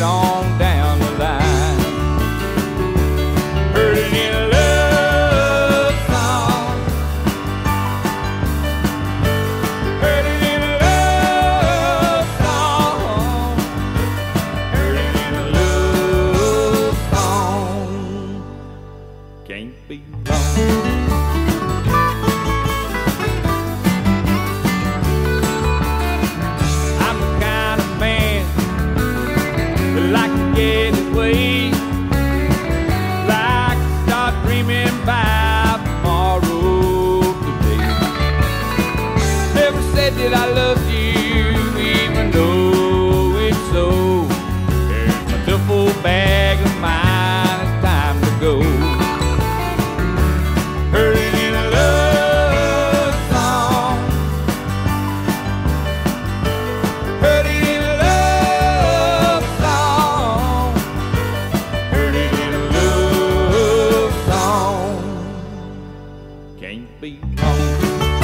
on down the line. Heard it in a love song. Heard it in a love song. Heard it in a love song. Can't be wrong. Like to get away, like to start dreaming about tomorrow today. Never said that I loved you, even though it's so. There's my duffel bag of mine, it's time to go. Heard it in a love song. Heard it in a love song. Can't be wrong.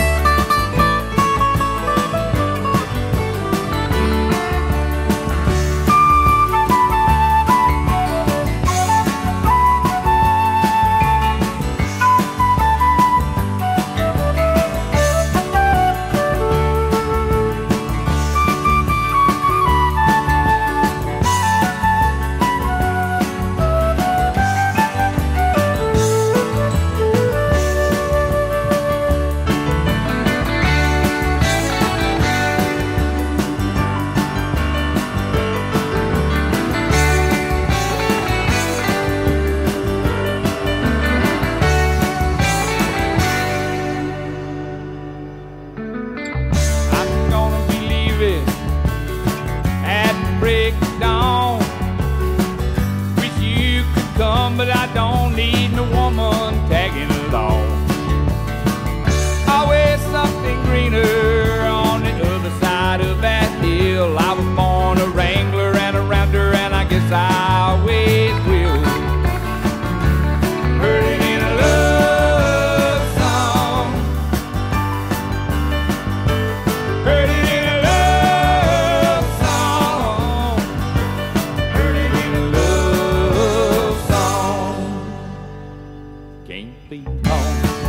But I don't need no woman tagging along. Always something greener on the other side of that hill. I was born a wrangler and a rounder, and I guess I always will. Heard it in a love song. Heard it in a love song. Heard it in a love song. Can't be wrong.